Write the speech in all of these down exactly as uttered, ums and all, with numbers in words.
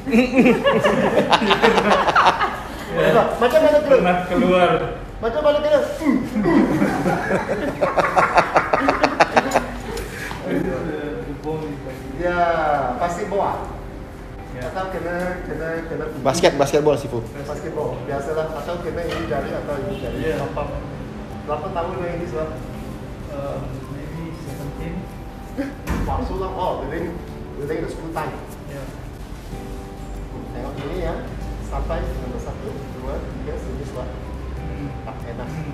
Macam mana tu? Pernah keluar. Macam mana kena? Ya, pasti bola. Atau kena kena kena Basket, basketball Sifu. basketball. Biasalah atau kena ini jari atau ini jari. Ya. Berapa berapa tahun dah ini sudah? Uh, maybe seventeen. Wow, so long. Oh, within within the school time. Ya. Tengok ini ya. Sampai nombor satu, dua, tiga, sini sudah. Hmm. Tak enak. Hmm.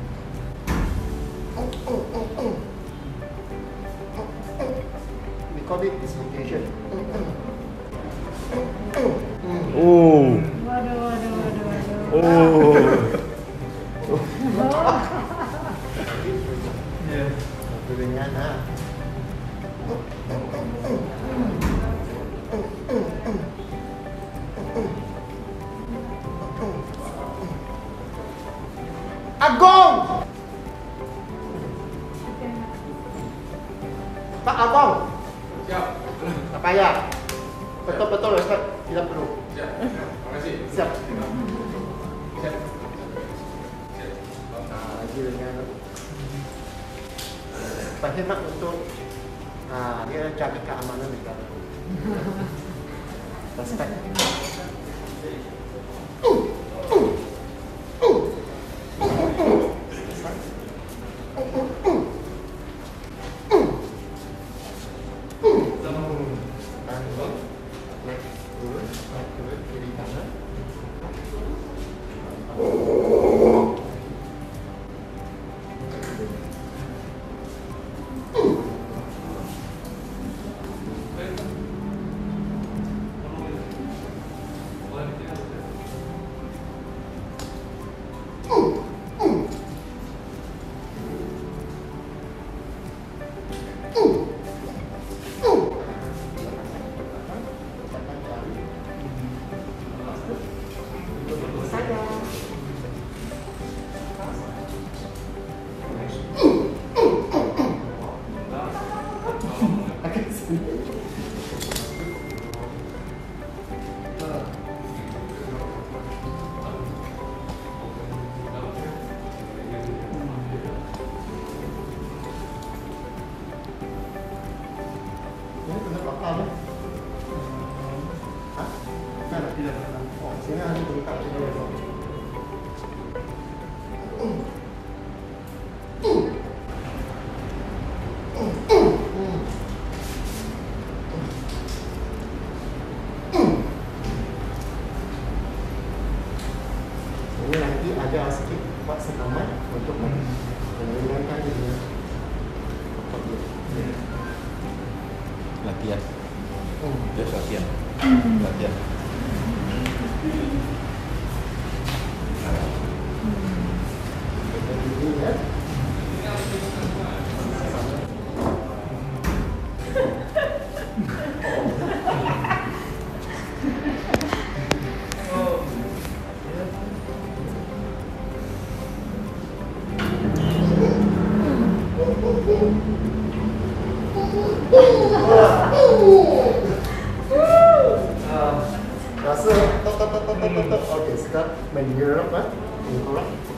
We call it dislocation. Oh. Waduh, waduh, waduh, waduh. Oh. Ya. Ringan ha. Agong! Pak Agong. Siap. Tak payah. Betul-betul Ustaz, tidak perlu. Siap. Terima kasih. Siap. Siap. Ah, lagi dengan berkhidmat untuk ah, dia jaga keamanan negara. Respect. Ini kena bakal ni. Hah? Mana? Tidak pernah. Oh, sini ada bengkak sini. Ini nanti ada sikit buat senaman untuk mengurangkan dia. Latihan. Hmm. Just latihan. Latihan. Ini ya. Rasa tok tok tok tok tok tok. Okey, sekarang menyerap ah. Mengkorek.